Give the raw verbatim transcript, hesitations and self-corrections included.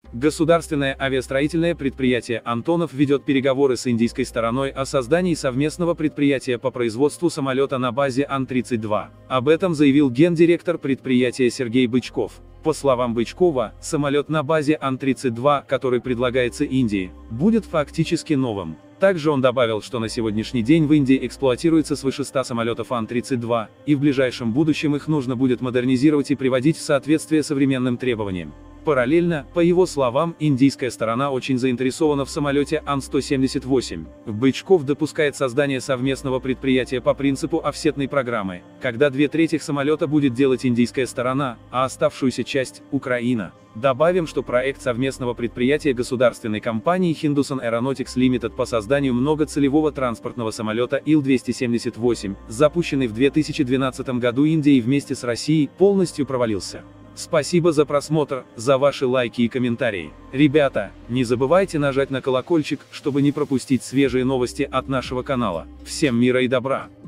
Государственное авиастроительное предприятие «Антонов» ведет переговоры с индийской стороной о создании совместного предприятия по производству самолета на базе Ан тридцать два. Об этом заявил гендиректор предприятия Сергей Бычков. По словам Бычкова, самолет на базе Ан тридцать два, который предлагается Индии, будет фактически новым. Также он добавил, что на сегодняшний день в Индии эксплуатируется свыше ста самолетов Ан тридцать два, и в ближайшем будущем их нужно будет модернизировать и приводить в соответствие современным требованиям. Параллельно, по его словам, индийская сторона очень заинтересована в самолете Ан сто семьдесят восемь. Бычков допускает создание совместного предприятия по принципу офсетной программы, когда две трети самолета будет делать индийская сторона, а оставшуюся часть – Украина. Добавим, что проект совместного предприятия государственной компании Hindustan Aeronautics Limited по созданию многоцелевого транспортного самолета Ил двести семьдесят восемь, запущенный в две тысячи двенадцатом году Индией вместе с Россией, полностью провалился. Спасибо за просмотр, за ваши лайки и комментарии. Ребята, не забывайте нажать на колокольчик, чтобы не пропустить свежие новости от нашего канала. Всем мира и добра!